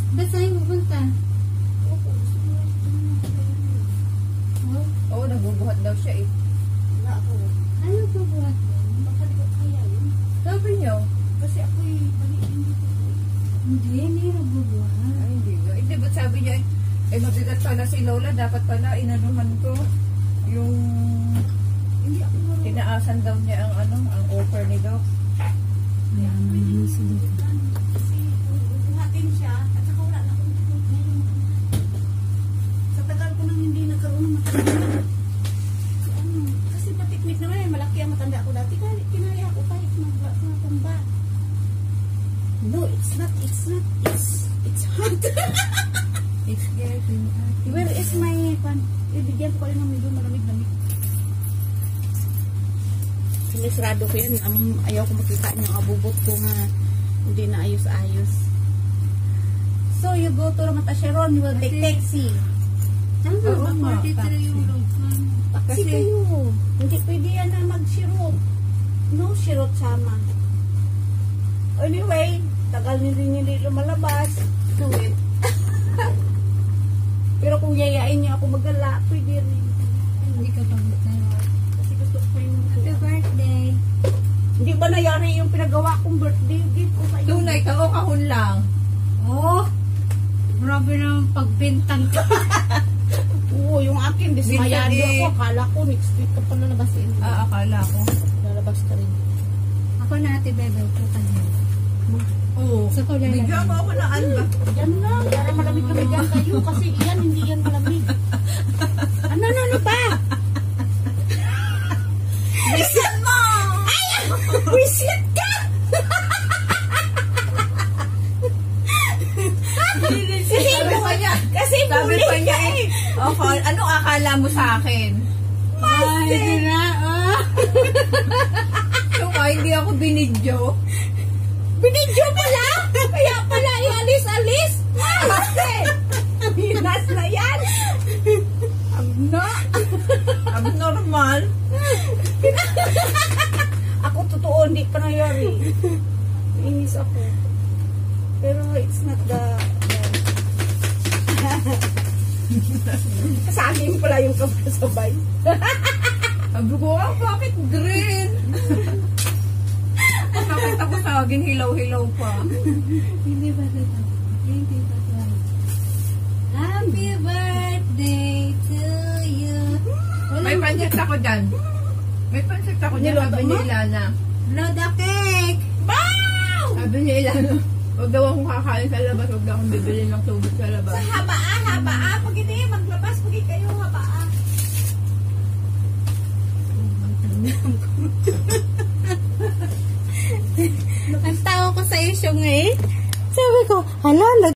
Ba't saan pupunta? Oo, nagbubuhat daw siya eh. Ano bubuhat mo? Baka di ko kaya yun. Sabi niyo? Kasi ako'y balikin dito. Hindi nagbubuhat. Ay, hindi nga. Hindi, ba't sabi niya eh, mabigat pala si Lola, dapat pala inanuhan ko yung Hindi ako marunong. tinaasan daw niya ang offer ni Doc. Kasi bubuhatin siya at saka wala na akong tulog ngayon. Sa tagal ko nang hindi nagkaroon ng matanda. Kasi patiknik naman eh, malaki ang matanda ko dati. Kinaya ko kahit matumba. No, it's hot. It's getting Where is my pan? Ibigyan ko kayo ng medyo malamig-lamig. Sinisrado ko yan. Ayaw ko makita niyang abubot ko nga hindi na ayos-ayos. So, you go to Ramata Sharon, you will take taxi. Ano Oo ba? nga, 43 euro. Taxi Kasi- kayo. Hindi pwede yan na mag-shirot. No shirot sama. Anyway, tagal hindi lumalabas. Do it. Pero kung yayain niya ako magala, pwede rin. Hindi ka pagod na. Kasi gusto ko yung Happy birthday. Hindi ba nayari yung pinagawa kong birthday gift ko sa iyo? tunay ka o kahon lang? Oh! Grabe naman pagbintang ka. Oo, yung akin, dismayado Minsan eh. ako. Akala ko, next week ka pa lalabasin. Akala ko. Lalabas ka rin. Ako na ate Bebe, pupunta niya. Oo. Sa kulay lang. Bigyan mo ako ng alba. Yan lang, para malamig-lamig yan kayo. Kasi iyan, hindi yan malamig. Ano pa? Bisit mo! Wisit ka! Sabi pa niya, Kasi sabi bully pa ka niya eh. ano akala mo sa akin? Ay, di na. Ah. Yung hindi ako binidyo. Binidyo mo lang? Kaya pala ialis-alis? Kasi, hinas na yan. Abnormal. Ako totoo, hindi ka nangyari. Inis ako. Pero it's not the... Sa akin pala yung kapasabay. Sabi ko, bakit green? Nakita ko sa akin, hilaw-hilaw pa. Hindi ba ito? Hindi ba ito? Happy birthday to you. May pansit ako dyan. May pansit ako dyan, Niluto sabi mo? ni Ilana. Blood the cake. Wow! Sabi ni Ilana, huwag daw akong kakain sa labas, huwag daw akong bibili ng tubig sa labas. Sa habaa. Pag hindi, maglabas. Pag kayo, habaa. Ang tao ko sa isyo ngayon. Sabi ko, hala,